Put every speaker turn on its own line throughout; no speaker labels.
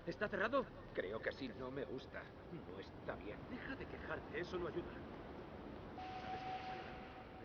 ¿Está cerrado?
Creo que sí. No me gusta. No está bien.
Deja de quejarte, eso no ayuda. ¿Sabes que te sangrando?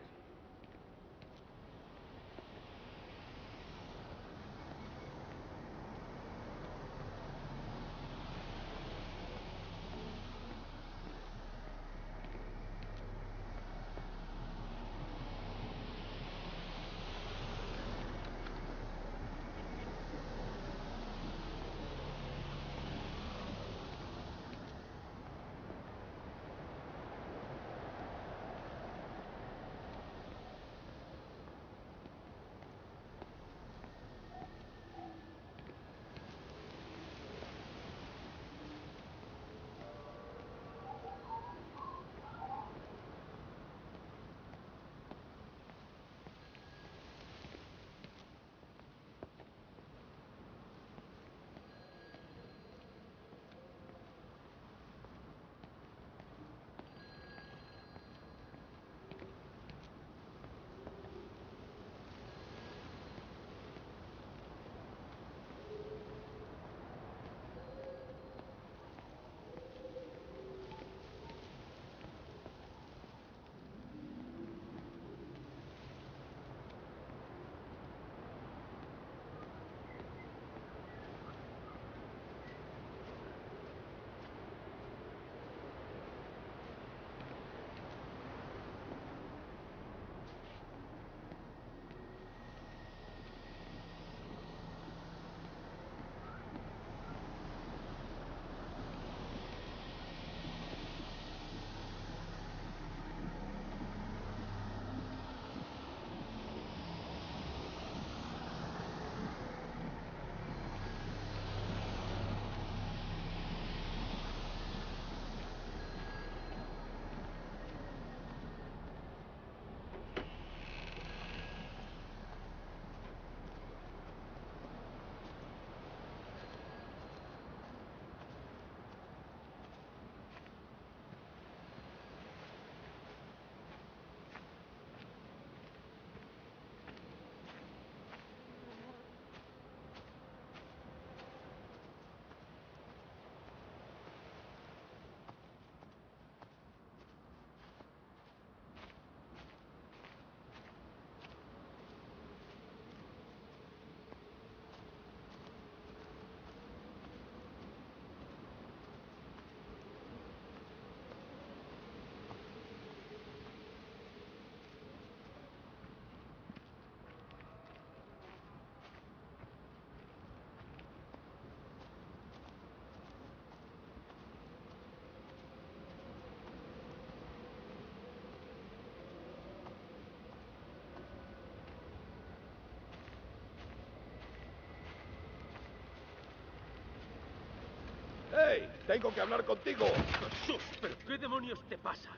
¡Hey! ¡Tengo que hablar contigo!
¡Jesús! ¿Pero qué demonios te pasa?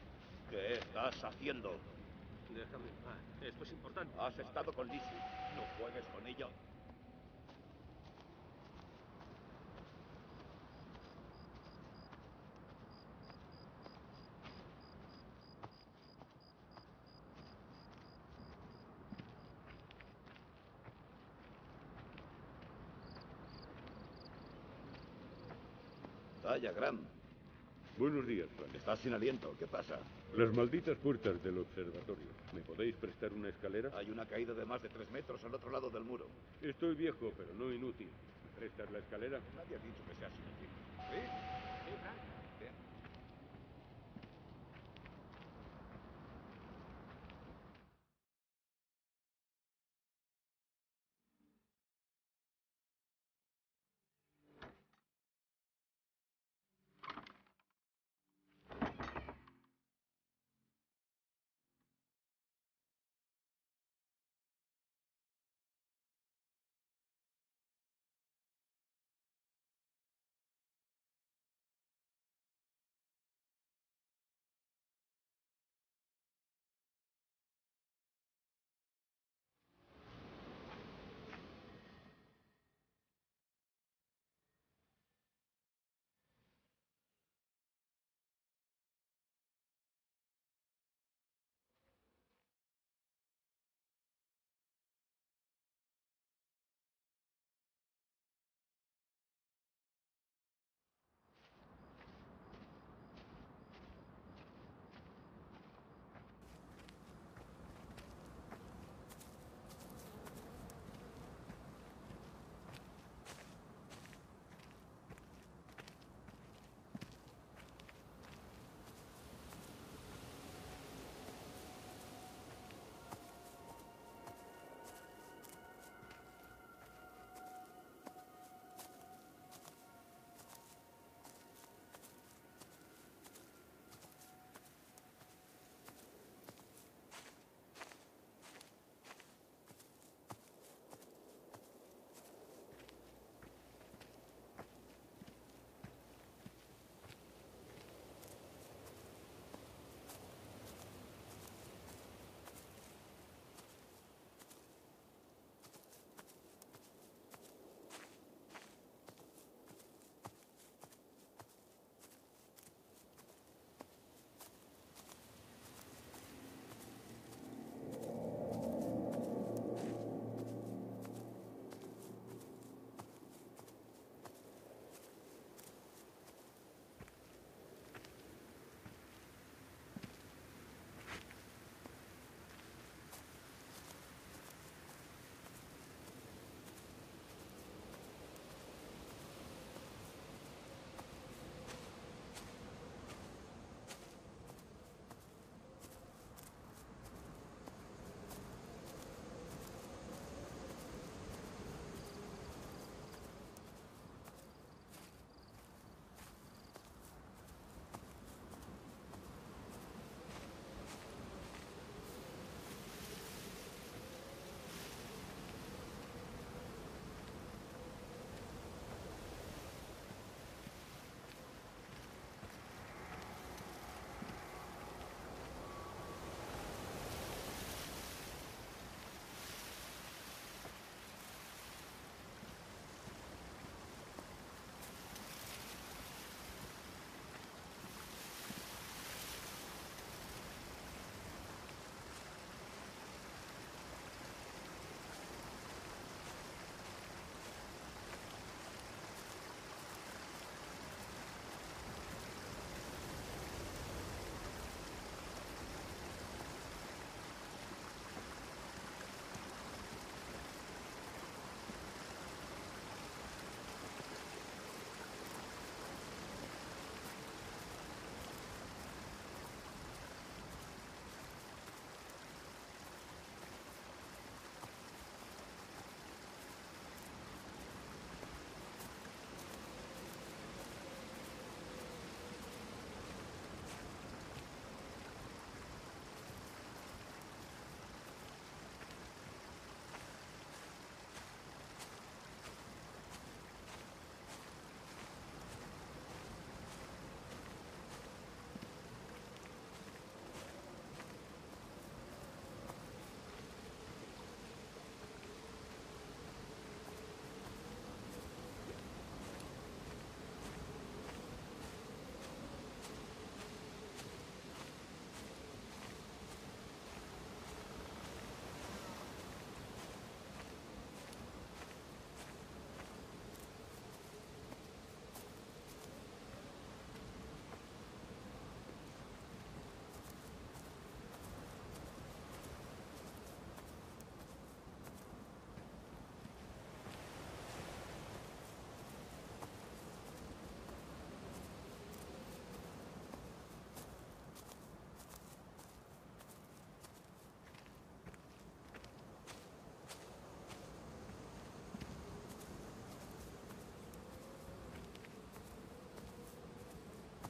¿Qué estás haciendo?
Déjame en paz. Esto es importante.
Has estado con Lizzie. No juegues con ella. Vaya, Graham.
Buenos días, Frank.
Estás sin aliento. ¿Qué pasa?
Las malditas puertas del observatorio. ¿Me podéis prestar una escalera?
Hay una caída de más de 3 metros al otro lado del muro.
Estoy viejo, pero no inútil. ¿Me prestas la escalera?
Nadie ha dicho que seas inútil. ¿Sí?
Sí, Frank.
Bien.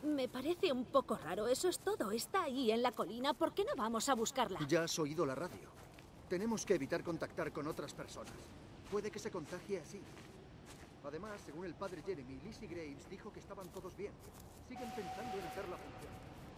Me parece un poco raro, eso es todo. Está ahí en la colina, ¿por qué no vamos a buscarla?
Ya has oído la radio. Tenemos que evitar contactar con otras personas. Puede que se contagie así. Además, según el padre Jeremy, Lizzie Graves dijo que estaban todos bien. Siguen pensando en hacer la función.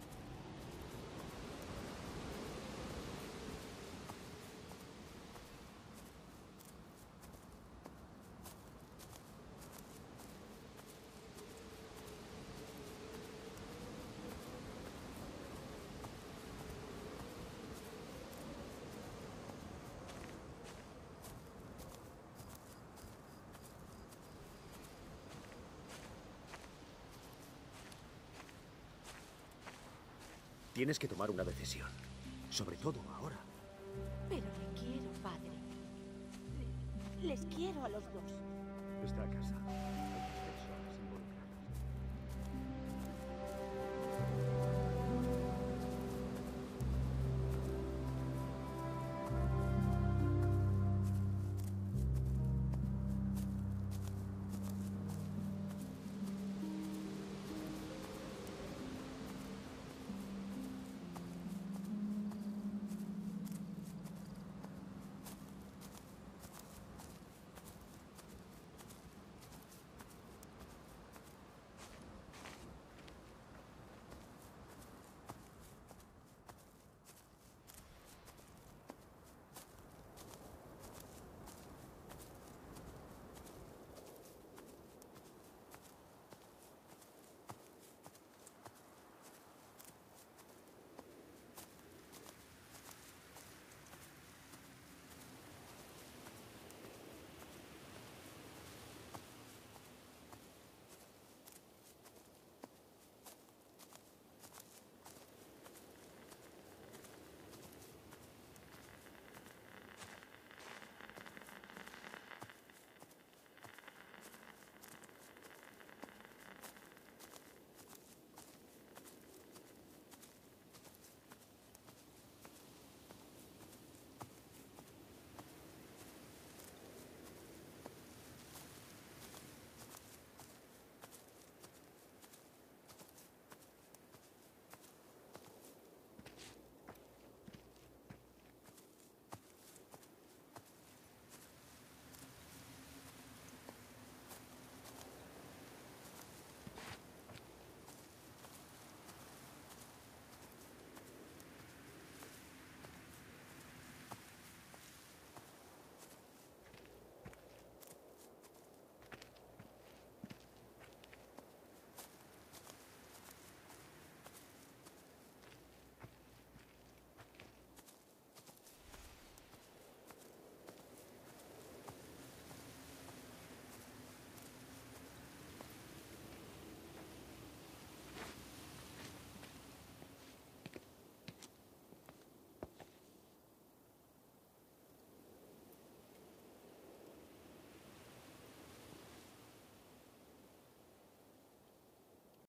Tienes que tomar una decisión. Sobre todo ahora.
Pero le quiero, padre. Les quiero a los dos.
Está a casa.